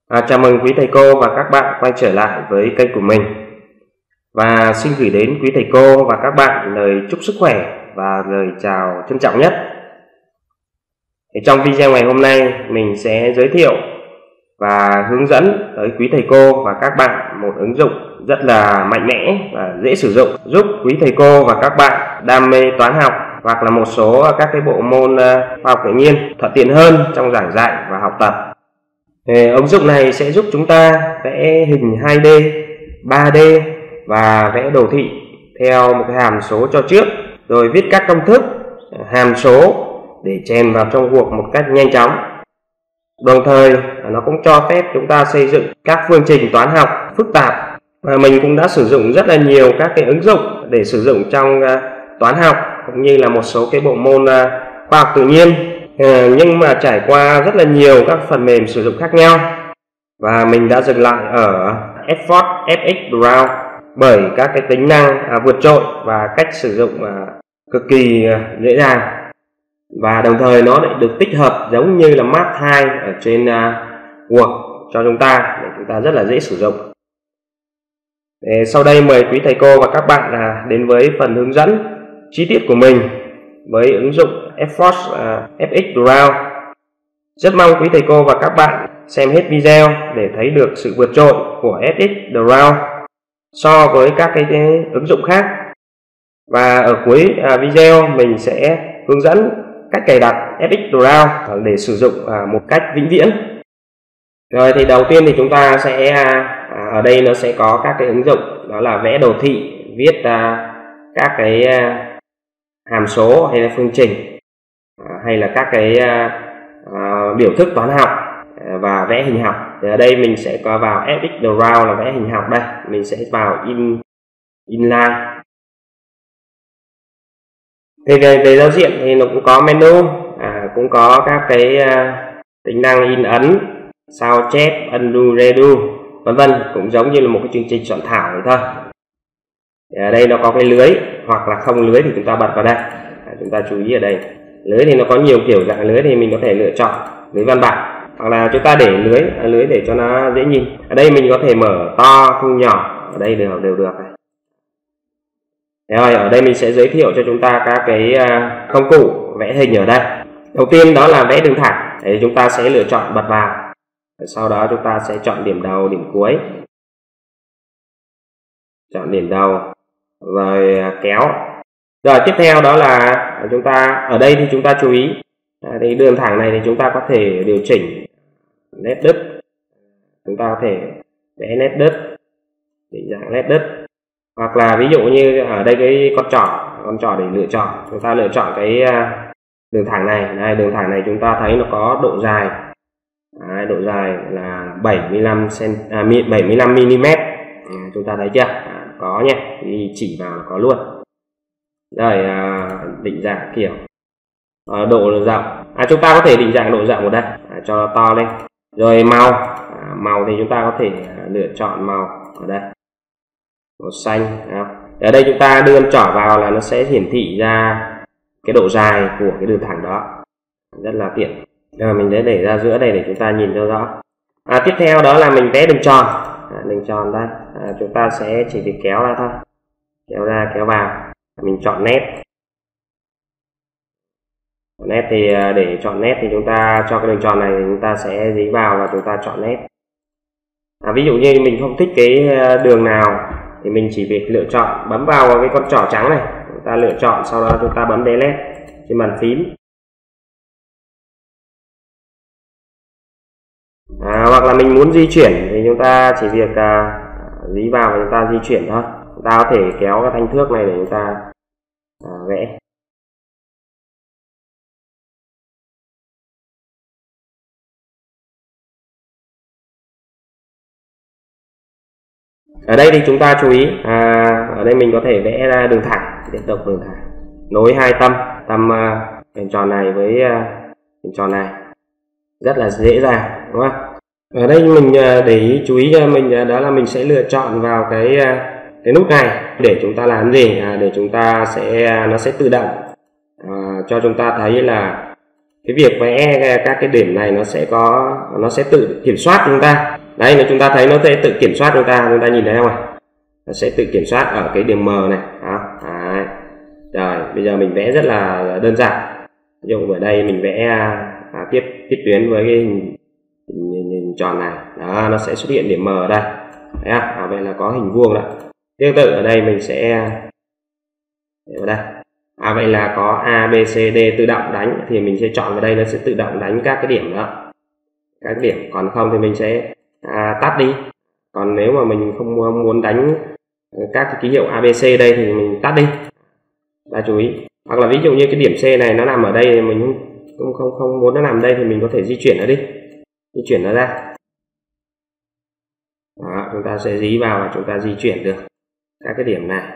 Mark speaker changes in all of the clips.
Speaker 1: Chào mừng quý thầy cô và các bạn quay trở lại với kênh của mình. Và xin gửi đến quý thầy cô và các bạn lời chúc sức khỏe và lời chào trân trọng nhất. Trong video ngày hôm nay mình sẽ giới thiệu và hướng dẫn tới quý thầy cô và các bạn một ứng dụng rất là mạnh mẽ và dễ sử dụng, giúp quý thầy cô và các bạn đam mê toán học hoặc là một số các cái bộ môn khoa học tự nhiên thuận tiện hơn trong giảng dạy và học tập. Ứng dụng này sẽ giúp chúng ta vẽ hình 2D, 3D và vẽ đồ thị theo một cái hàm số cho trước, rồi viết các công thức hàm số để chèn vào trong Word một cách nhanh chóng. Đồng thời nó cũng cho phép chúng ta xây dựng các phương trình toán học phức tạp, và mình cũng đã sử dụng rất là nhiều các cái ứng dụng để sử dụng trong toán học cũng như là một số cái bộ môn khoa học tự nhiên, nhưng mà trải qua rất là nhiều các phần mềm sử dụng khác nhau, và mình đã dừng lại ở Effort FX Draw bởi các cái tính năng vượt trội và cách sử dụng cực kỳ dễ dàng, và đồng thời nó lại được tích hợp giống như là Math 2 ở trên Word cho chúng ta để chúng ta rất là dễ sử dụng. Sau đây mời quý thầy cô và các bạn đến với phần hướng dẫn chi tiết của mình với ứng dụng Effort FX Draw. Rất mong quý thầy cô và các bạn xem hết video để thấy được sự vượt trội của FX Draw so với các cái ứng dụng khác. Và ở cuối video mình sẽ hướng dẫn cách cài đặt FX Draw để sử dụng một cách vĩnh viễn. Rồi thì đầu tiên thì chúng ta sẽ ở đây nó sẽ có các cái ứng dụng, đó là vẽ đồ thị, viết các cái hàm số hay là phương trình, hay là các cái biểu thức toán học và vẽ hình học. Thì ở đây mình sẽ có vào FX Draw là vẽ hình học. Đây mình sẽ vào inline. Thì về giao diện thì nó cũng có menu, cũng có các cái tính năng in ấn, sao chép, undo, redo, vân vân, cũng giống như là một cái chương trình soạn thảo vậy thôi. Thì ở đây nó có cái lưới, hoặc là không lưới thì chúng ta bật vào đây. Chúng ta chú ý ở đây, lưới thì nó có nhiều kiểu dạng lưới, thì mình có thể lựa chọn lưới văn bản, hoặc là chúng ta để lưới để cho nó dễ nhìn. Ở đây mình có thể mở to, thu nhỏ, ở đây đều được này. Rồi ở đây mình sẽ giới thiệu cho chúng ta các cái công cụ vẽ hình ở đây. Đầu tiên đó là vẽ đường thẳng, để chúng ta sẽ lựa chọn bật vào. Sau đó chúng ta sẽ chọn điểm đầu, điểm cuối, chọn điểm đầu rồi kéo. Rồi tiếp theo đó là chúng ta ở đây thì chúng ta chú ý thì đường thẳng này thì chúng ta có thể điều chỉnh nét đứt, chúng ta có thể vẽ nét đứt, định dạng nét đứt, hoặc là ví dụ như ở đây cái con trỏ để lựa chọn, chúng ta lựa chọn cái đường thẳng này. Đây, đường thẳng này chúng ta thấy nó có độ dài. Đấy, độ dài là 75 mm. Chúng ta thấy chưa? Có nhé, thì chỉ vào có luôn. Rồi định dạng kiểu độ rộng, chúng ta có thể định dạng độ rộng ở đây cho nó to lên. Rồi màu thì chúng ta có thể lựa chọn màu ở đây, màu xanh. Ở đây chúng ta đưa con trỏ vào là nó sẽ hiển thị ra cái độ dài của cái đường thẳng đó, rất là tiện. Rồi mình để ra giữa đây để chúng ta nhìn cho rõ. Tiếp theo đó là mình vẽ đường tròn. Đường tròn đây, chúng ta sẽ chỉ việc kéo ra thôi, kéo ra kéo vào. Mình chọn nét. Nét thì để chọn nét thì chúng ta cho cái đường tròn này thì chúng ta sẽ dí vào và chúng ta chọn nét. Ví dụ như mình không thích cái đường nào thì mình chỉ việc lựa chọn, bấm vào cái con trỏ trắng này, chúng ta lựa chọn, sau đó chúng ta bấm delete trên bàn phím. Hoặc là mình muốn di chuyển thì chúng ta chỉ việc dí vào và chúng ta di chuyển thôi. Chúng ta có thể kéo cái thanh thước này để chúng ta vẽ. Ở đây thì chúng ta chú ý, ở đây mình có thể vẽ ra đường thẳng, tiếp tục đường thẳng nối hai tâm hình tròn này với hình tròn này, rất là dễ dàng, đúng không? Ở đây mình để ý chú ý cho mình đó là mình sẽ lựa chọn vào cái nút này để chúng ta làm gì, để chúng ta nó sẽ tự động cho chúng ta thấy là cái việc vẽ các cái điểm này nó sẽ tự kiểm soát chúng ta. Đấy, nếu chúng ta thấy nó sẽ tự kiểm soát chúng ta nhìn thấy không ạ? Nó sẽ tự kiểm soát ở cái điểm M này. Đó. Đấy. Rồi, bây giờ mình vẽ rất là đơn giản. Ví dụ ở đây mình vẽ tiếp tuyến với cái hình tròn này. Đó, nó sẽ xuất hiện điểm M ở đây. Đấy à, vậy là có hình vuông đó. Tương tự ở đây mình sẽ ở đây. Vậy là có A, B, C, D tự động đánh, thì mình sẽ chọn vào đây, nó sẽ tự động đánh các cái điểm đó. Các cái điểm, còn không thì mình sẽ tắt đi. Còn nếu mà mình không muốn đánh các cái ký hiệu A, B, C đây thì mình tắt đi. Đã chú ý. Hoặc là ví dụ như cái điểm C này nó nằm ở đây, mình không muốn nó nằm đây thì mình có thể di chuyển nó đi. Di chuyển nó ra. Đó, chúng ta sẽ dí vào và chúng ta di chuyển được các cái điểm này.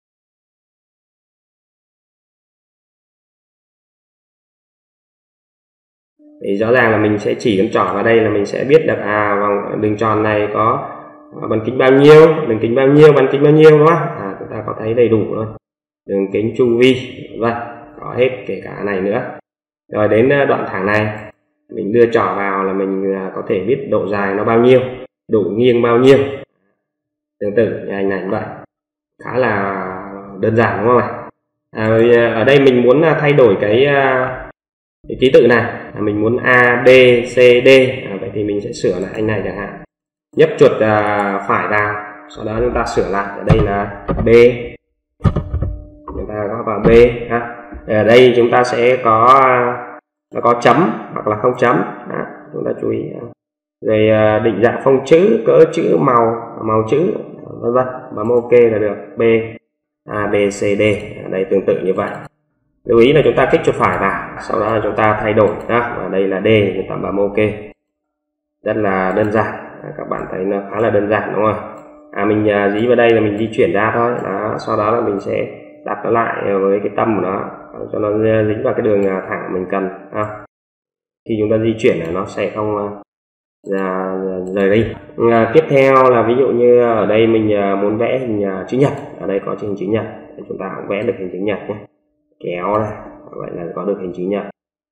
Speaker 1: Thì rõ ràng là mình sẽ chỉ cần chọn vào đây là mình sẽ biết được vòng đường tròn này có bán kính bao nhiêu, đường kính bao nhiêu, bán kính bao nhiêu, đúng không? Chúng ta có thấy đầy đủ luôn. Đường kính chu vi, vâng, có hết kể cả này nữa. Rồi đến đoạn thẳng này, mình đưa trỏ vào là mình có thể biết độ dài nó bao nhiêu, độ nghiêng bao nhiêu. Tương tự như hình ảnh vậy, khá là đơn giản đúng không ạ? Ở đây mình muốn thay đổi cái ký tự này, mình muốn A, B, C, D, vậy thì mình sẽ sửa lại anh này chẳng hạn, nhấp chuột phải vào, sau đó chúng ta sửa lại. Ở đây là B, chúng ta có vào B. Ở đây chúng ta sẽ có chấm hoặc là không chấm. Chúng ta chú ý. Rồi định dạng phông chữ, cỡ chữ, màu chữ, vân vân, bấm OK là được. B, A, B, C, D. Ở đây tương tự như vậy. Lưu ý là chúng ta kích chuột phải vào, sau đó là chúng ta thay đổi. Ở đây là D, chúng ta bấm OK. Rất là đơn giản. Các bạn thấy nó khá là đơn giản đúng không? Mình dí vào đây là mình di chuyển ra thôi. Đó, sau đó là mình sẽ đặt nó lại với cái tâm của nó cho nó dính vào cái đường thẳng mình cần. Khi chúng ta di chuyển là nó sẽ không rời đi. Tiếp theo là ví dụ như ở đây mình muốn vẽ hình chữ nhật. Ở đây có hình chữ nhật, chúng ta cũng vẽ được hình chữ nhật nhé. Kéo này, vậy là có được hình chữ nhật.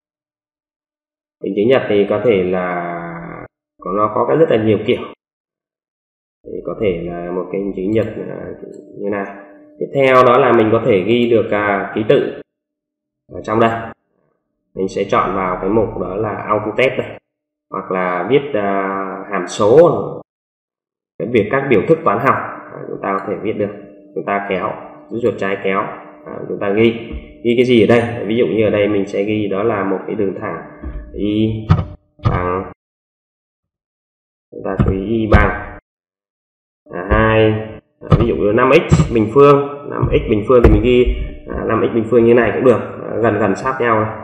Speaker 1: Hình chữ nhật thì có thể là nó có rất là nhiều kiểu. Thì có thể là một cái hình chữ nhật như này. Tiếp theo đó là mình có thể ghi được ký tự ở trong đây. Mình sẽ chọn vào cái mục đó là Auto Test đây, hoặc là viết hàm số, cái việc các biểu thức toán học chúng ta có thể viết được. Chúng ta kéo, giữ chuột trái kéo, chúng ta ghi cái gì ở đây. Ví dụ như ở đây mình sẽ ghi đó là một cái đường thẳng y bằng, chúng ta chú ý y bằng 2, ví dụ như 5x bình phương. 5x bình phương thì mình ghi 5x bình phương như này cũng được, gần sát nhau này.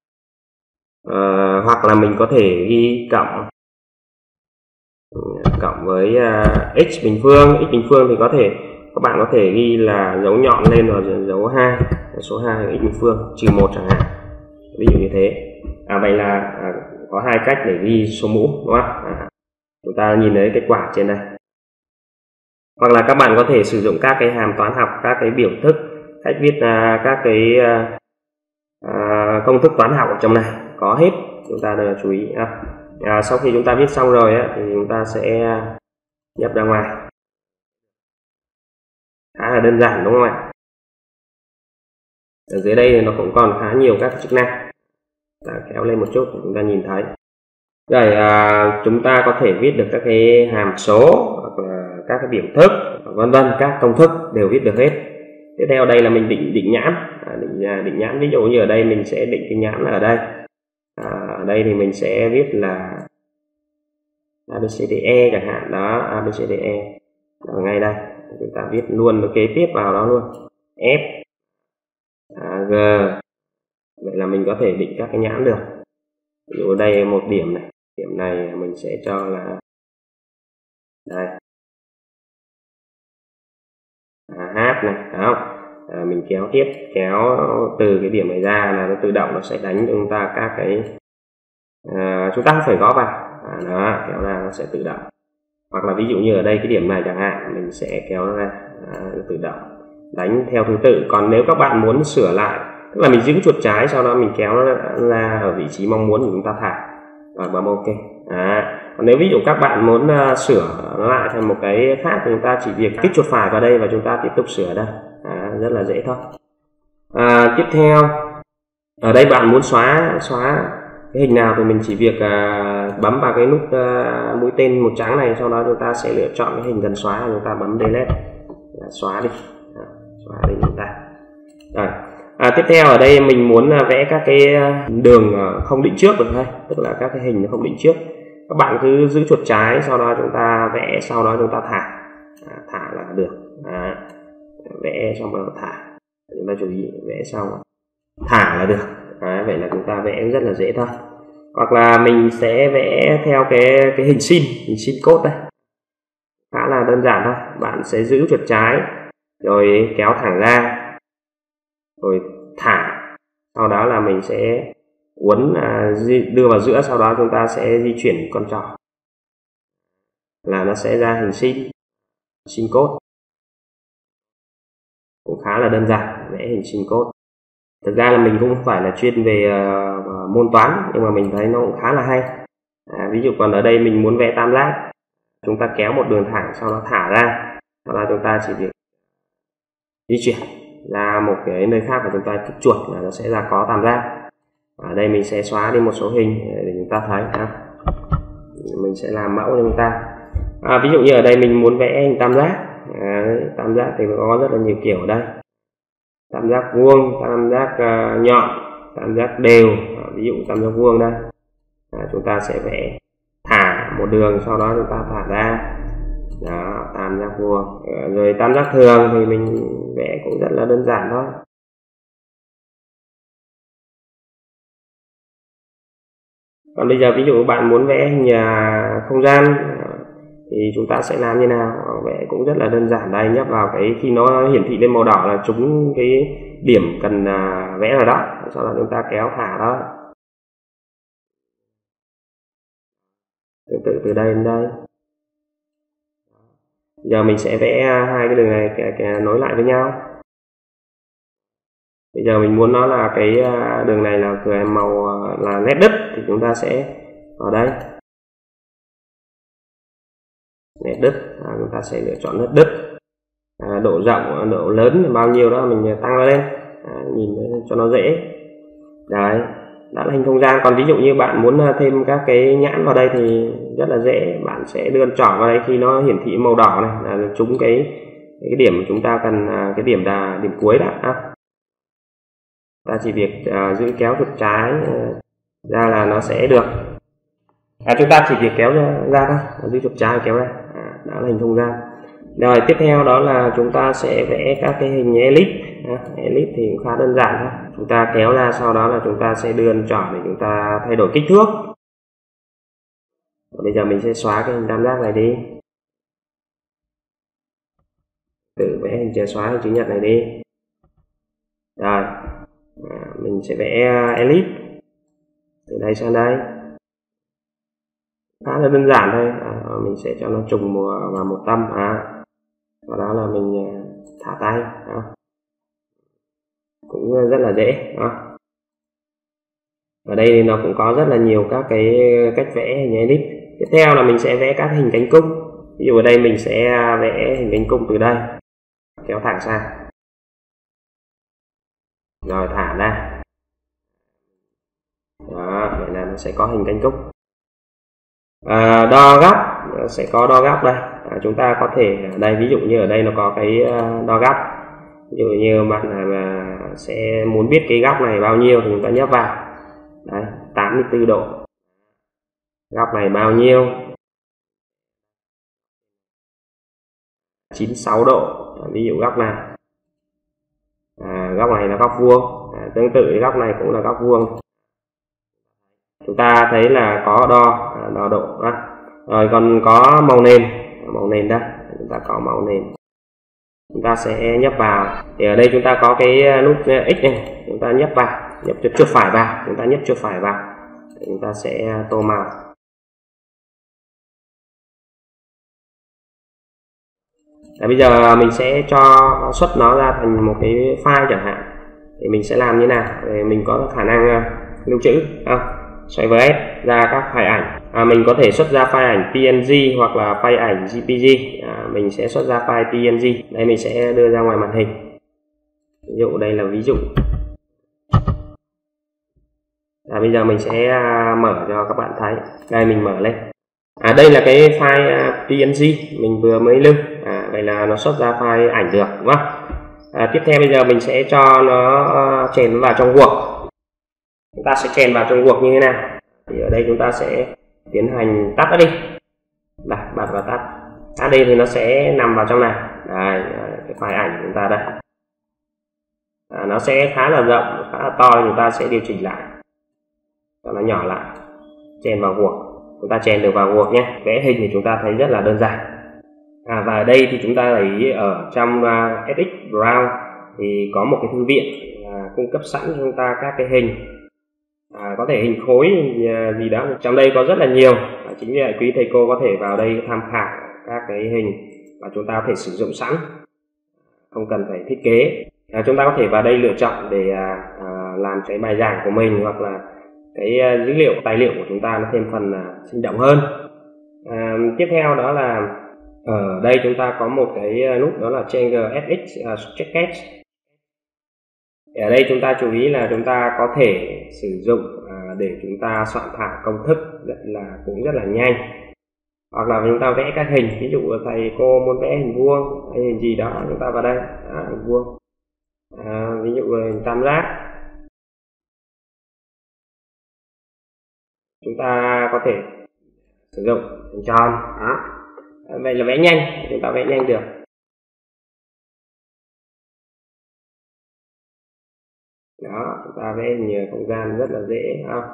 Speaker 1: Hoặc là mình có thể ghi cộng với x bình phương. X bình phương thì các bạn có thể ghi là dấu nhọn lên rồi dấu 2, số 2 x bình phương trừ 1 chẳng hạn, ví dụ như thế. Vậy là có hai cách để ghi số mũ, đúng không? Chúng ta nhìn thấy kết quả trên đây. Hoặc là các bạn có thể sử dụng các cái hàm toán học, các cái biểu thức, cách viết các cái công thức toán học ở trong này có hết, chúng ta đều chú ý. Sau khi chúng ta viết xong rồi thì chúng ta sẽ nhập ra ngoài. Khá là đơn giản đúng không ạ? Ở dưới đây nó cũng còn khá nhiều các chức năng. Ta kéo lên một chút để chúng ta nhìn thấy. Rồi chúng ta có thể viết được các cái hàm số hoặc là các cái biểu thức, vân vân, các công thức đều viết được hết. Tiếp theo đây là mình định nhãn. Định nhãn, ví dụ như ở đây mình sẽ định cái nhãn ở đây. Ở đây thì mình sẽ viết là ABCDE chẳng hạn, đó, ABCDE ở ngay đây. Chúng ta viết luôn kế tiếp vào đó luôn, F, G. Vậy là mình có thể định các cái nhãn được. Ví dụ ở đây một điểm này, điểm này mình sẽ cho là đây, H này, phải không? Mình kéo tiếp, kéo từ cái điểm này ra là nó tự động nó sẽ đánh cho chúng ta các cái chúng ta không phải gõ vào. Đó, kéo ra nó sẽ tự động. Hoặc là ví dụ như ở đây cái điểm này chẳng hạn, mình sẽ kéo nó ra, nó tự động đánh theo thứ tự. Còn nếu các bạn muốn sửa lại tức là mình giữ chuột trái, sau đó mình kéo nó ra ở vị trí mong muốn thì chúng ta thả và bấm OK. Còn nếu ví dụ các bạn muốn sửa nó lại thành một cái khác thì chúng ta chỉ việc kích chuột phải vào đây và chúng ta tiếp tục sửa đây. Rất là dễ thôi. Tiếp theo ở đây bạn muốn xóa cái hình nào thì mình chỉ việc bấm vào cái nút mũi tên màu trắng này, sau đó chúng ta sẽ lựa chọn cái hình cần xóa, chúng ta bấm delete xóa đi, xóa đi chúng ta. Rồi. Tiếp theo ở đây mình muốn vẽ các cái đường không định trước được thôi, tức là các cái hình nó không định trước. Các bạn cứ giữ chuột trái, sau đó chúng ta vẽ, sau đó chúng ta thả là được. Vẽ xong rồi thả, chúng ta chú ý vẽ xong thả là được. Vậy là chúng ta vẽ rất là dễ thôi. Hoặc là mình sẽ vẽ theo cái hình sin code đây, khá là đơn giản thôi. Bạn sẽ giữ chuột trái rồi kéo thẳng ra rồi thả, sau đó là mình sẽ uốn đưa vào giữa, sau đó chúng ta sẽ di chuyển con trỏ là nó sẽ ra hình sin code. Cũng khá là đơn giản, vẽ hình sin code. Thực ra là mình cũng không phải là chuyên về môn toán, nhưng mà mình thấy nó cũng khá là hay. Ví dụ còn ở đây mình muốn vẽ tam giác, chúng ta kéo một đường thẳng, sau đó thả ra, sau đó chúng ta chỉ việc di chuyển ra một cái nơi khác và chúng ta kích chuột là nó sẽ ra có tam giác. Ở đây mình sẽ xóa đi một số hình để chúng ta thấy. Mình sẽ làm mẫu cho chúng ta. Ví dụ như ở đây mình muốn vẽ hình tam giác. Tam giác thì có rất là nhiều kiểu ở đây: tam giác vuông, tam giác nhọn, tam giác đều. Ví dụ tam giác vuông đây, chúng ta sẽ vẽ thả một đường, sau đó chúng ta thả ra. Đó, tam giác vuông. Rồi tam giác thường thì mình vẽ cũng rất là đơn giản thôi. Còn bây giờ ví dụ bạn muốn vẽ hình không gian thì chúng ta sẽ làm như nào? Vẽ cũng rất là đơn giản. Đây, nhấp vào cái khi nó hiển thị lên màu đỏ là trúng cái điểm cần vẽ rồi đó, sau đó chúng ta kéo thả đó, tương tự từ đây đến đây. Giờ mình sẽ vẽ hai cái đường này nối lại với nhau. Bây giờ mình muốn nó là cái đường này là màu là nét đứt thì chúng ta sẽ vào đây nét đứt, chúng ta sẽ lựa chọn nét đứt. Độ rộng, độ lớn bao nhiêu đó mình tăng nó lên, nhìn cho nó dễ. Đấy, đã là hình không gian. Còn ví dụ như bạn muốn thêm các cái nhãn vào đây thì rất là dễ, bạn sẽ đưa trỏ vào đây, khi nó hiển thị màu đỏ này là trúng cái điểm mà chúng ta cần, cái điểm cuối đã. Ta chỉ việc giữ kéo chuột trái ra là nó sẽ được. Chúng ta chỉ việc kéo ra thôi, giữ chuột trái kéo ra, đã là hình không gian. Rồi tiếp theo đó là chúng ta sẽ vẽ các cái hình elip. Elip thì cũng khá đơn giản thôi, chúng ta kéo ra, sau đó là chúng ta sẽ đưa trỏ để chúng ta thay đổi kích thước. Bây giờ mình sẽ xóa cái hình tam giác này đi, tự vẽ hình chìa xóa hình chữ nhật này đi. Rồi mình sẽ vẽ elip từ đây sang đây, khá là đơn giản thôi. Mình sẽ cho nó trùng vào một tâm, và đó là mình thả tay. Cũng rất là dễ. Ở đây nó cũng có rất là nhiều các cái cách vẽ hình elip. Tiếp theo là mình sẽ vẽ các hình cánh cung. Ví dụ ở đây mình sẽ vẽ hình cánh cung từ đây, kéo thẳng sang, rồi thả ra. Đó, vậy là nó sẽ có hình cánh cung. Đo góc, sẽ có đo góc đây. Chúng ta có thể ở đây, ví dụ như ở đây nó có cái đo góc. Ví dụ như bạn sẽ muốn biết cái góc này bao nhiêu thì chúng ta nhấp vào. Đấy, 84 độ. Góc này bao nhiêu? 96 độ. Ví dụ góc này. Góc này là góc vuông. Tương tự góc này cũng là góc vuông. Chúng ta thấy là có đo độ. Rồi còn có màu nền đây. Chúng ta có màu nền. Chúng ta sẽ nhấp vào. Thì ở đây chúng ta có cái nút X này, chúng ta nhấp vào, nhấp chuột phải vào, chúng ta nhấp chuột phải vào. Thì chúng ta sẽ tô màu. Bây giờ mình sẽ cho xuất nó ra thành một cái file chẳng hạn. thì mình sẽ làm như nào để mình có khả năng lưu trữ Swipe S ra các file ảnh. Mình có thể xuất ra file ảnh PNG hoặc là file ảnh JPG. Mình sẽ xuất ra file PNG. Đây mình sẽ đưa ra ngoài màn hình. Ví dụ đây là ví dụ. Bây giờ mình sẽ mở cho các bạn thấy. Đây mình mở lên. Đây là cái file PNG mình vừa mới lưu. Vậy là nó xuất ra file ảnh được, đúng không? Tiếp theo bây giờ mình sẽ cho nó chèn vào trong Word. Chúng ta sẽ chèn vào trong Word như thế nào? Thì ở đây chúng ta sẽ tiến hành tắt nó đi. Đây, bật vào tắt. Tắt đi thì nó sẽ nằm vào trong này. Đây, cái file ảnh của chúng ta đây. Nó sẽ khá là rộng, khá là to, chúng ta sẽ điều chỉnh lại cho nó nhỏ lại, chèn vào Word. Chúng ta chèn được vào Word nhé. Vẽ hình thì chúng ta thấy rất là đơn giản. Và ở đây thì chúng ta thấy ở trong FX Browse thì có một cái thư viện cung cấp sẵn cho chúng ta các cái hình, có thể hình khối gì đó. Trong đây có rất là nhiều. Chính vì vậy quý thầy cô có thể vào đây tham khảo các cái hình mà chúng ta có thể sử dụng sẵn, không cần phải thiết kế. Chúng ta có thể vào đây lựa chọn để làm cái bài giảng của mình, hoặc là cái dữ liệu tài liệu của chúng ta nó thêm phần sinh động hơn. Tiếp theo đó là ở đây chúng ta có một cái nút đó là Change FX Shortcut. Ở đây chúng ta chú ý là chúng ta có thể sử dụng để chúng ta soạn thảo công thức cũng rất là nhanh, hoặc là chúng ta vẽ các hình. Ví dụ thầy cô muốn vẽ hình vuông hay hình gì đó, chúng ta vào đây hình vuông, ví dụ hình tam giác. Chúng ta có thể sử dụng hình tròn. Vậy là vẽ nhanh, chúng ta vẽ nhanh được. Đó, chúng ta vẽ nhiều không gian rất là dễ không?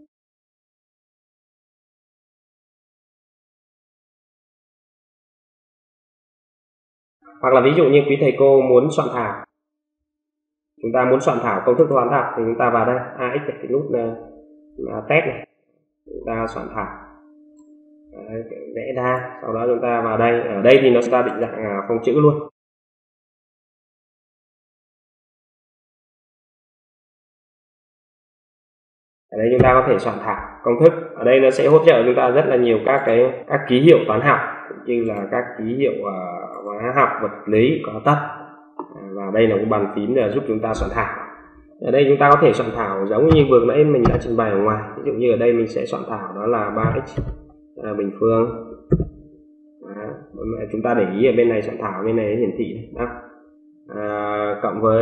Speaker 1: Hoặc là ví dụ như quý thầy cô muốn soạn thảo, chúng ta muốn soạn thảo công thức toán học thì chúng ta vào đây AX, cái nút test này, chúng ta soạn thảo. Đấy, vẽ ra, sau đó chúng ta vào đây. Ở đây thì nó sẽ định dạng phông chữ luôn. Ở đây chúng ta có thể soạn thảo công thức. Ở đây nó sẽ hỗ trợ chúng ta rất là nhiều các ký hiệu toán học, cũng như là các ký hiệu hóa học, vật lý có tất. Và đây là một bàn phím để giúp chúng ta soạn thảo. Ở đây chúng ta có thể soạn thảo giống như vừa nãy mình đã trình bày ở ngoài. Ví dụ như ở đây mình sẽ soạn thảo đó là 3x bình phương. Chúng ta để ý ở bên này soạn thảo, bên này hiển thị đó. Cộng với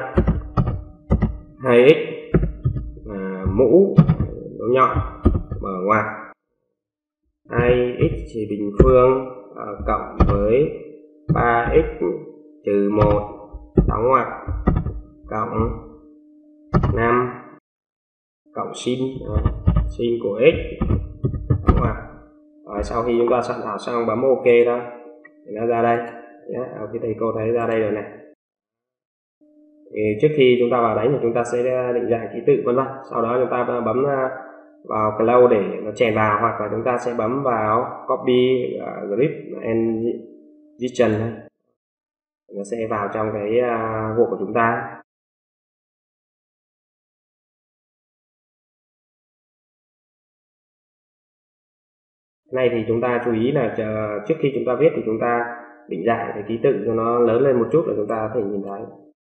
Speaker 1: 2x mũ dấu nhọn mở ngoặc, 2x thì bình phương cộng với 3x trừ 1 đóng ngoặc cộng 5 cộng sin của x đóng ngoặc. Sau khi chúng ta soạn thảo xong bấm OK đó thì nó ra đây. Khi thầy cô thấy ra đây rồi này. Thì trước khi chúng ta vào đánh thì chúng ta sẽ định dạng ký tự vân vân. Sau đó chúng ta bấm vào close để nó chèn vào, hoặc là chúng ta sẽ bấm vào copy grip and region, nó sẽ vào trong cái Word của chúng ta. Này thì chúng ta chú ý là trước khi chúng ta viết thì chúng ta định dạng cái ký tự cho nó lớn lên một chút để chúng ta có thể nhìn thấy.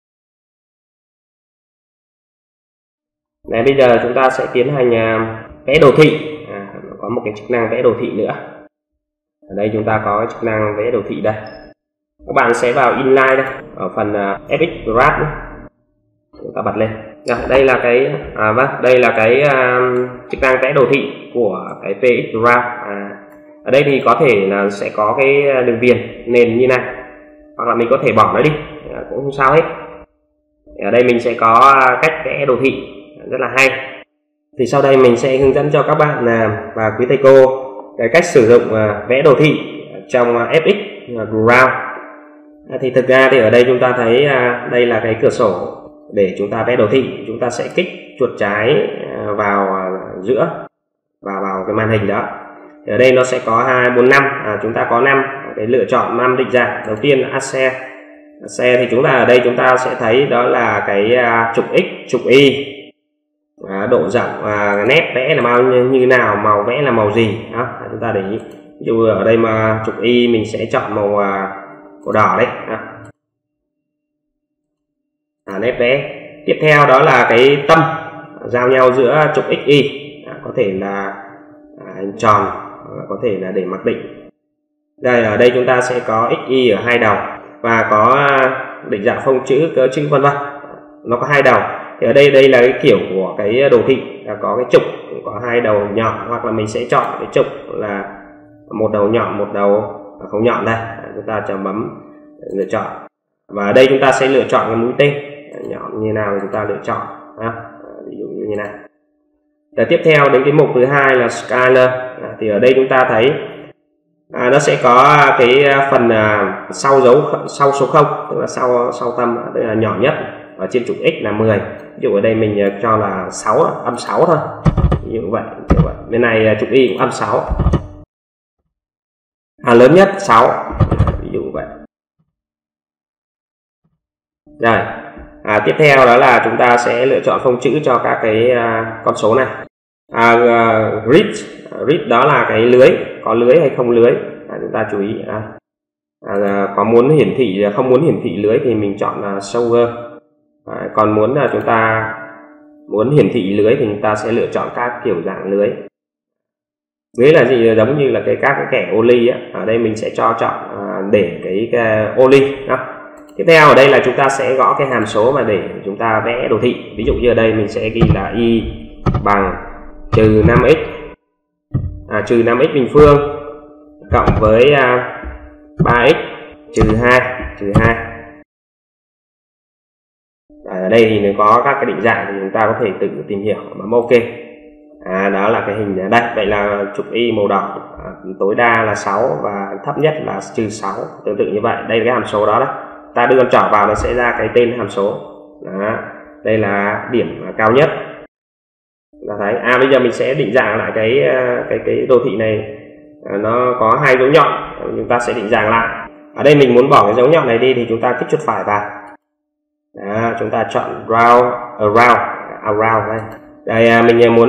Speaker 1: Bây giờ chúng ta sẽ tiến hành vẽ đồ thị. Có một cái chức năng vẽ đồ thị nữa. Ở đây chúng ta có chức năng vẽ đồ thị đây. Các bạn sẽ vào inline đây, ở phần FX Graph chúng ta bật lên. Đây là cái đây là cái chức năng vẽ đồ thị của cái FX Graph. Ở đây thì có thể là sẽ có cái đường viền nền như này, hoặc là mình có thể bỏ nó đi, cũng không sao hết. Ở đây mình sẽ có cách vẽ đồ thị rất là hay. Thì sau đây mình sẽ hướng dẫn cho các bạn và quý thầy cô cái cách sử dụng vẽ đồ thị trong FX Browse. Thì thực ra thì ở đây chúng ta thấy đây là cái cửa sổ để chúng ta vẽ đồ thị. Chúng ta sẽ kích chuột trái vào giữa và vào cái màn hình đó. Ở đây nó sẽ có 2, 4, 5. Chúng ta có 5 cái lựa chọn 5 định dạng. Đầu tiên là Accent, Xe thì chúng ta ở đây chúng ta sẽ thấy đó là cái trục X, trục Y, độ rộng, nét vẽ là bao như nào, màu vẽ là màu gì đó, chúng ta để ý. Ví dụ ở đây mà trục Y mình sẽ chọn màu đỏ đấy. Nét vẽ. Tiếp theo đó là cái tâm giao nhau giữa trục X, Y, có thể là hình tròn, có thể là để mặc định. Đây ở đây chúng ta sẽ có X, Y ở hai đầu và có định dạng phông chữ, cỡ chữ vân vân. Nó có hai đầu. Thì ở đây là cái kiểu của cái đồ thị là có cái trục có hai đầu nhọn, hoặc là mình sẽ chọn cái trục là một đầu nhọn, một đầu không nhọn. Đây chúng ta chọn bấm lựa chọn, và ở đây chúng ta sẽ lựa chọn cái mũi tên nhọn như nào chúng ta lựa chọn, ví dụ như này. Và tiếp theo đến cái mục thứ hai là scalar. Thì ở đây chúng ta thấy nó sẽ có cái phần sau số 0, tức là sau tâm, tức là nhỏ nhất ở trên trục X là 10. Ví dụ ở đây mình cho là 6, âm 6 thôi, ví dụ vậy. Bên này trục Y cũng âm 6, lớn nhất 6, ví dụ vậy. Rồi tiếp theo đó là chúng ta sẽ lựa chọn phông chữ cho các cái con số này. Grid đó là cái lưới, có lưới hay không lưới, chúng ta chú ý. Có muốn hiển thị, không muốn hiển thị lưới thì mình chọn là shower. Còn muốn là chúng ta muốn hiển thị lưới thì chúng ta sẽ lựa chọn các kiểu dạng lưới. Lưới là gì? Giống như là các cái kẻ ô ly ở đây mình sẽ cho chọn để cái ô ly đó. Tiếp theo ở đây là chúng ta sẽ gõ cái hàm số mà để chúng ta vẽ đồ thị. Ví dụ như ở đây mình sẽ ghi là y bằng trừ 5x trừ 5x bình phương cộng với 3x trừ 2. Ở đây thì nó có các cái định dạng thì chúng ta có thể tự tìm hiểu, bấm OK. Đó là cái hình đây. Vậy là trục Y màu đỏ, tối đa là 6 và thấp nhất là trừ 6, tương tự như vậy. Đây là cái hàm số đó. Ta đưa con trỏ vào nó sẽ ra cái tên hàm số. Đây là điểm cao nhất. Ta thấy bây giờ mình sẽ định dạng lại cái đồ thị này, nó có hai dấu nhọn, chúng ta sẽ định dạng lại. Ở đây mình muốn bỏ cái dấu nhọn này đi thì chúng ta kích chuột phải vào. Chúng ta chọn around đây. Đây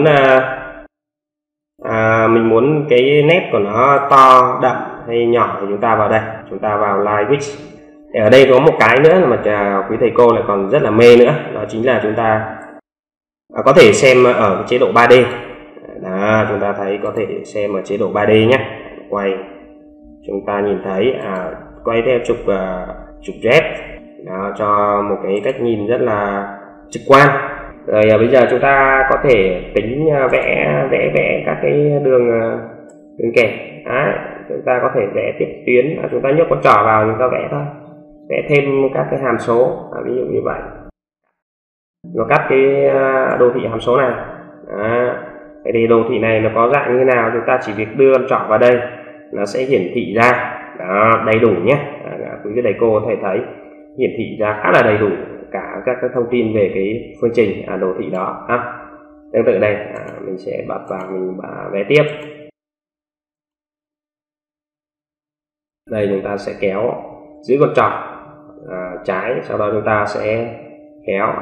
Speaker 1: mình muốn cái nét của nó to, đậm hay nhỏ thì chúng ta vào đây, chúng ta vào line width. Thì ở đây có một cái nữa mà quý thầy cô lại còn rất là mê nữa, đó chính là chúng ta có thể xem ở chế độ 3D. Chúng ta thấy có thể xem ở chế độ 3D nhé. Quay chúng ta nhìn thấy quay theo trục Z cho một cái cách nhìn rất là trực quan. Rồi bây giờ chúng ta có thể tính vẽ các cái đường kẻ. Chúng ta có thể vẽ tiếp tuyến, chúng ta nhấc con trỏ vào chúng ta vẽ thôi, vẽ thêm các cái hàm số, ví dụ như vậy. Nó cắt cái đồ thị hàm số này. Vậy thì đồ thị này nó có dạng như nào, chúng ta chỉ việc đưa con trỏ vào đây nó sẽ hiển thị ra đầy đủ nhé. Quý thầy cô có thể thấy hiển thị ra khá là đầy đủ cả các thông tin về cái phương trình đồ thị đó. Tương tự đây, mình sẽ bật vào, mình vẽ tiếp. Đây chúng ta sẽ kéo giữ con trỏ trái, sau đó chúng ta sẽ kéo.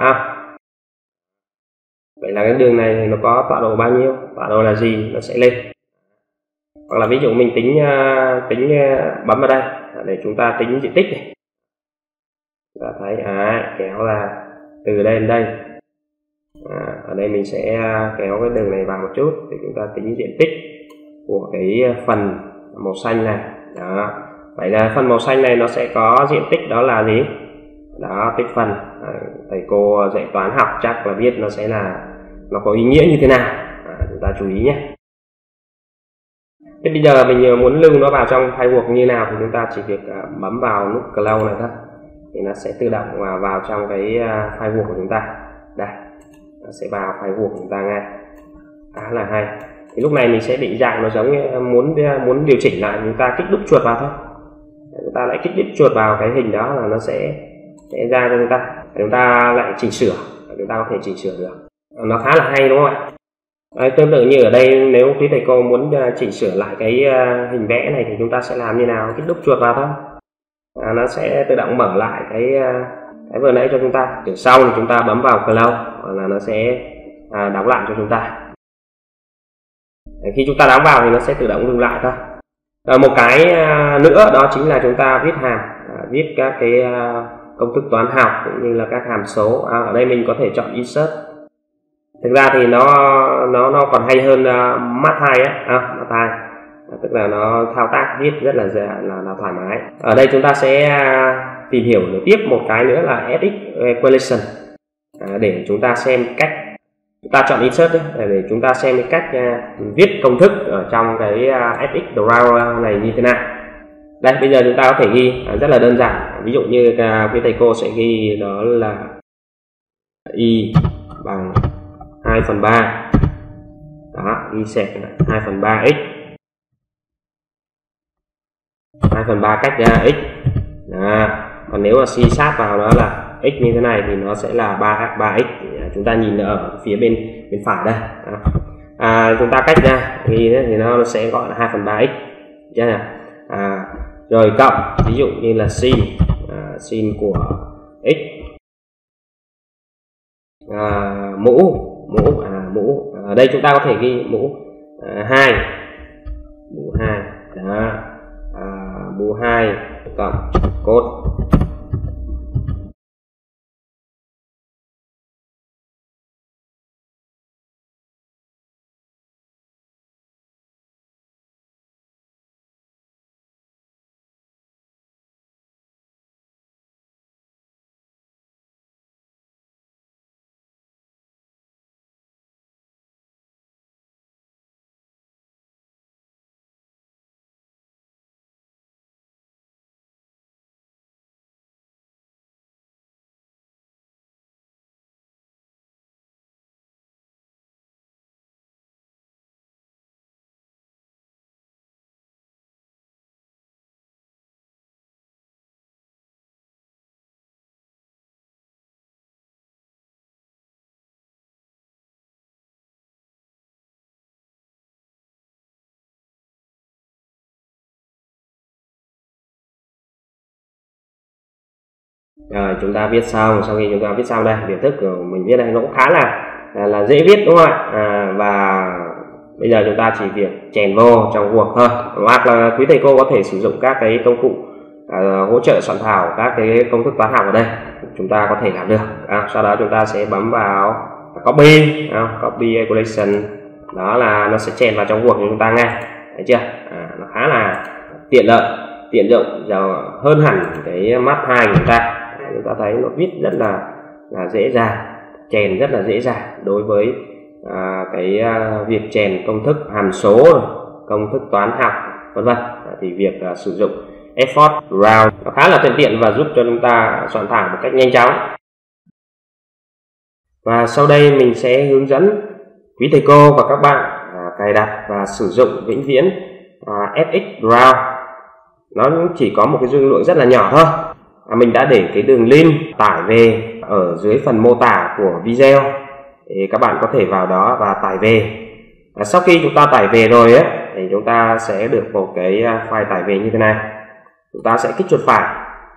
Speaker 1: Vậy là cái đường này thì nó có tọa độ bao nhiêu, tọa độ là gì, nó sẽ lên. Hoặc là ví dụ mình tính bấm vào đây để chúng ta tính diện tích này. Chúng ta thấy kéo ra từ đây đến đây. Ở đây mình sẽ kéo cái đường này vào một chút để chúng ta tính diện tích của cái phần màu xanh này. Vậy là phần màu xanh này nó sẽ có diện tích đó là gì? Tích phân. Thầy cô dạy toán học chắc là biết nó sẽ là nó có ý nghĩa như thế nào. Chúng ta chú ý nhé. Thế bây giờ mình muốn lưu nó vào trong file Word như nào thì chúng ta chỉ việc bấm vào nút close này thôi, thì nó sẽ tự động vào trong cái file Word của chúng ta. Đây, nó sẽ vào file Word của chúng ta ngay, khá là hay. Thì lúc này mình sẽ định dạng nó giống như muốn điều chỉnh lại, chúng ta kích đúp chuột vào thôi. Chúng ta lại kích đúp chuột vào cái hình đó là nó sẽ ra cho chúng ta lại chỉnh sửa, chúng ta có thể chỉnh sửa được. Nó khá là hay đúng không ạ? Tương tự như ở đây, nếu quý thầy cô muốn chỉnh sửa lại cái hình vẽ này thì chúng ta sẽ làm như nào? Kích đúp chuột vào thôi. nó sẽ tự động mở lại cái vừa nãy cho chúng ta. Kiểu sau thì chúng ta bấm vào close là nó sẽ đóng lại cho chúng ta. Khi chúng ta đóng vào thì nó sẽ tự động dừng lại thôi. Một cái nữa đó chính là chúng ta viết hàm, viết các cái công thức toán học cũng như là các hàm số. Ở đây mình có thể chọn insert. Thực ra thì nó còn hay hơn Math2 á, Math2, tức là nó thao tác viết rất là thoải mái. Ở đây chúng ta sẽ tìm hiểu tiếp một cái nữa là SX equation, để chúng ta xem cách chúng ta chọn insert đấy, để chúng ta xem cái cách viết công thức ở trong cái SX draw này như thế nào. Đây, bây giờ chúng ta có thể ghi rất là đơn giản. Ví dụ như quý thầy cô sẽ ghi đó là y bằng 2/3. Đó, y sẹt 2/3 x. 2/3 cách ra x. Đó. Còn nếu mà suy sát vào đó là x như thế này thì nó sẽ là 3x. Chúng ta nhìn ở phía bên phải đây. Chúng ta cách ra thì nó sẽ gọi là 2/3x. Rồi cộng, ví dụ như là sin của x, mũ. Ở đây chúng ta có thể ghi mũ 2, đó, mũ 2 cộng cos. Rồi chúng ta viết xong. Sau khi chúng ta viết xong đây, biểu thức của mình viết đây nó cũng khá là dễ viết, đúng không ạ? Và bây giờ chúng ta chỉ việc chèn vô trong guộc thôi, hoặc là quý thầy cô có thể sử dụng các cái công cụ hỗ trợ soạn thảo các cái công thức toán học ở đây, chúng ta có thể làm được. Sau đó chúng ta sẽ bấm vào copy equation, đó là nó sẽ chèn vào trong guộc của chúng ta ngay, thấy chưa? Nó khá là tiện lợi, tiện dụng, hơn hẳn cái Math2 của chúng ta. Chúng ta thấy nó viết rất là dễ dàng, chèn rất là dễ dàng đối với cái việc chèn công thức hàm số, công thức toán học, vân vân. Thì việc sử dụng effort round nó khá là thuận tiện và giúp cho chúng ta soạn thảo một cách nhanh chóng. Và sau đây mình sẽ hướng dẫn quý thầy cô và các bạn cài đặt và sử dụng vĩnh viễn FX round. Nó chỉ có một cái dung lượng rất là nhỏ thôi. Mình đã để cái đường link tải về ở dưới phần mô tả của video, thì các bạn có thể vào đó và tải về. Sau khi chúng ta tải về rồi thì chúng ta sẽ được một cái file tải về như thế này. Chúng ta sẽ kích chuột phải,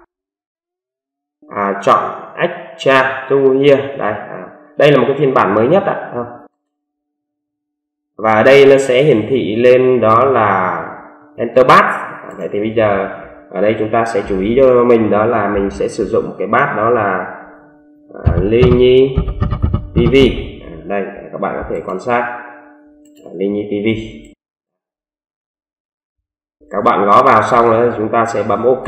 Speaker 1: chọn extract to here. Đây là một cái phiên bản mới nhất và ở đây nó sẽ hiển thị lên đó là enter path. Thì bây giờ ở đây chúng ta sẽ chú ý cho mình đó là mình sẽ sử dụng một cái path đó là Linyi TV. Đây các bạn có thể quan sát Linyi TV. Các bạn gõ vào xong rồi chúng ta sẽ bấm OK.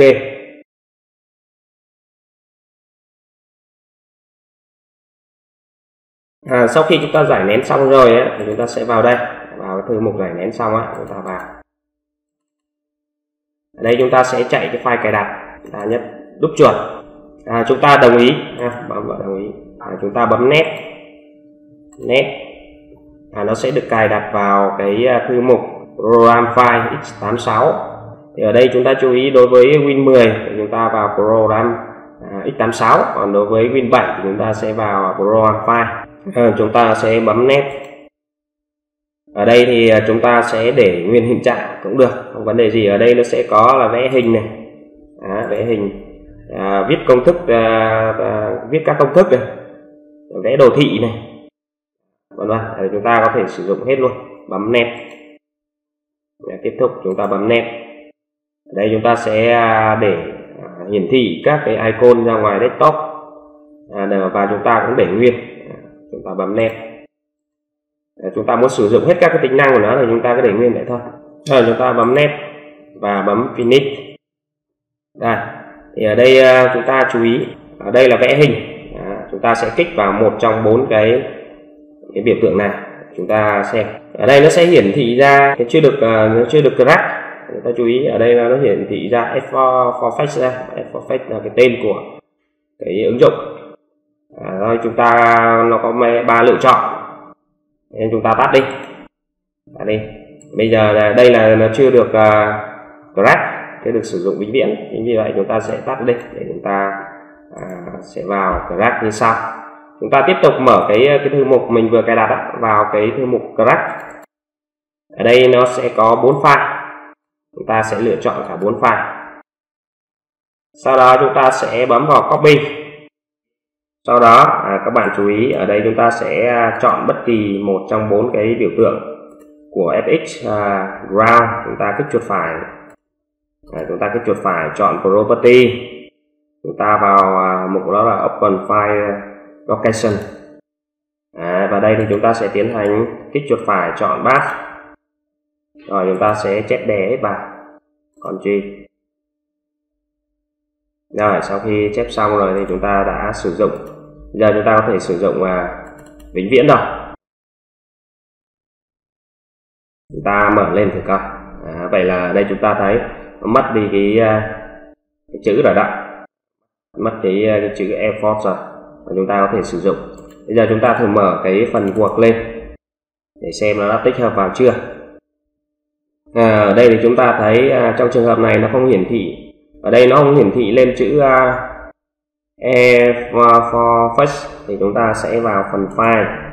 Speaker 1: Sau khi chúng ta giải nén xong rồi thì chúng ta sẽ vào đây, vào cái thư mục giải nén xong chúng ta vào. Ở đây chúng ta sẽ chạy cái file cài đặt, chúng ta nhấp đúp chuột, chúng ta đồng ý, bấm vào đồng ý, chúng ta bấm next, nó sẽ được cài đặt vào cái thư mục program file x86. Thì ở đây chúng ta chú ý đối với Win 10 thì chúng ta vào program x86, còn đối với Win 7 thì chúng ta sẽ vào program file. Chúng ta sẽ bấm next. Ở đây thì chúng ta sẽ để nguyên hình trạng cũng được, không vấn đề gì. Ở đây nó sẽ có là vẽ hình này, vẽ hình, viết công thức, viết các công thức này, vẽ đồ thị này, vân vân. Chúng ta có thể sử dụng hết luôn. Bấm net. Kết thúc, chúng ta bấm net. Ở đây chúng ta sẽ để hiển thị các cái icon ra ngoài desktop, và chúng ta cũng để nguyên. Chúng ta bấm net. Chúng ta muốn sử dụng hết các cái tính năng của nó thì chúng ta cứ để nguyên vậy thôi. Rồi chúng ta bấm net và bấm finish. Đây, thì ở đây chúng ta chú ý, ở đây là vẽ hình. Chúng ta sẽ kích vào một trong 4 cái biểu tượng này, chúng ta xem. Ở đây nó sẽ hiển thị ra cái nó chưa được crack. Chúng ta chú ý ở đây nó hiển thị ra F4Fetch ra. F4Fetch là cái tên của cái ứng dụng. Rồi chúng ta nó có 3 lựa chọn nên chúng ta tắt đi. Bây giờ là đây là nó chưa được crack, chưa được sử dụng vĩnh viễn. Chính vì vậy chúng ta sẽ tắt đi để chúng ta sẽ vào crack như sau. Chúng ta tiếp tục mở cái thư mục mình vừa cài đặt vào cái thư mục crack. Ở đây nó sẽ có 4 file. Chúng ta sẽ lựa chọn cả 4 file. Sau đó chúng ta sẽ bấm vào copy. Sau đó các bạn chú ý ở đây chúng ta sẽ chọn bất kỳ một trong 4 cái biểu tượng của FX ground. Chúng ta kích chuột phải. Chúng ta kích chuột phải chọn property. Chúng ta vào mục đó là open file location. Và đây thì chúng ta sẽ tiến hành kích chuột phải chọn path. Rồi chúng ta sẽ chép đè hết vào. Ctrl. Rồi sau khi chép xong rồi thì chúng ta đã sử dụng. Giờ chúng ta có thể sử dụng vĩnh viễn rồi. Chúng ta mở lên thử coi. Vậy là đây chúng ta thấy nó mất đi cái chữ rồi đó. Mất cái chữ Air Force rồi. Và chúng ta có thể sử dụng. Bây giờ chúng ta thử mở cái phần guộc lên để xem nó đã tích hợp vào chưa. Ở đây thì chúng ta thấy trong trường hợp này nó không hiển thị, ở đây nó không hiển thị lên chữ E4Fetch thì chúng ta sẽ vào phần file.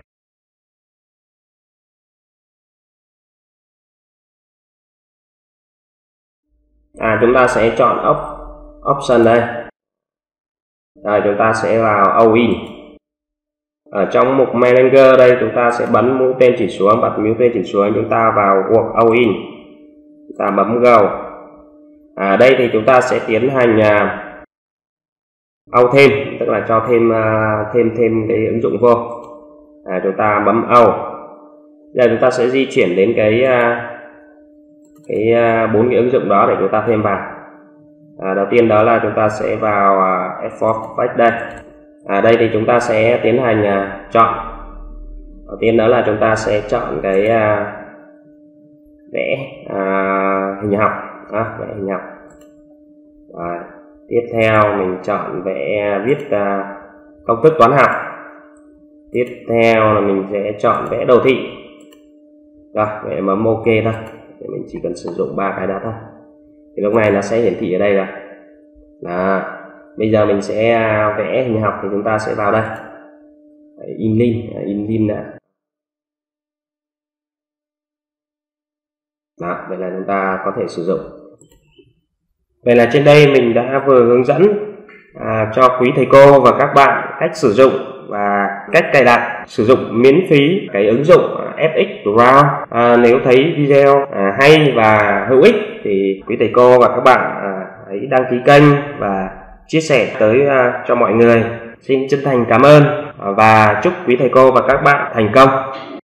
Speaker 1: Chúng ta sẽ chọn option đây. Rồi chúng ta sẽ vào all in. Ở trong mục manager đây chúng ta sẽ bấm mũi tên chỉ xuống, bật mũi tên chỉ xuống, chúng ta vào work all in. Chúng ta bấm go. Đây thì chúng ta sẽ tiến hành all thêm, tức là cho thêm cái ứng dụng vô. Chúng ta bấm all. Giờ chúng ta sẽ di chuyển đến cái 4 cái ứng dụng đó để chúng ta thêm vào. Đầu tiên đó là chúng ta sẽ vào F4Fetch đây. Đây thì chúng ta sẽ tiến hành chọn. Đầu tiên đó là chúng ta sẽ chọn cái vẽ hình học. Vẽ hình học. Tiếp theo mình chọn vẽ viết công thức toán học. Tiếp theo là mình sẽ chọn vẽ đồ thị. Rồi, vậy bấm OK thôi. Thì mình chỉ cần sử dụng 3 cái đó thôi. Thì lúc này nó sẽ hiển thị ở đây rồi. Đó. Bây giờ mình sẽ vẽ hình học thì chúng ta sẽ vào đây. Inline đã. Đó, vậy là chúng ta có thể sử dụng. Vậy là trên đây mình đã vừa hướng dẫn cho quý thầy cô và các bạn cách sử dụng và cách cài đặt sử dụng miễn phí cái ứng dụng FX Ground. Nếu thấy video hay và hữu ích thì quý thầy cô và các bạn hãy đăng ký kênh và chia sẻ tới cho mọi người. Xin chân thành cảm ơn và chúc quý thầy cô và các bạn thành công.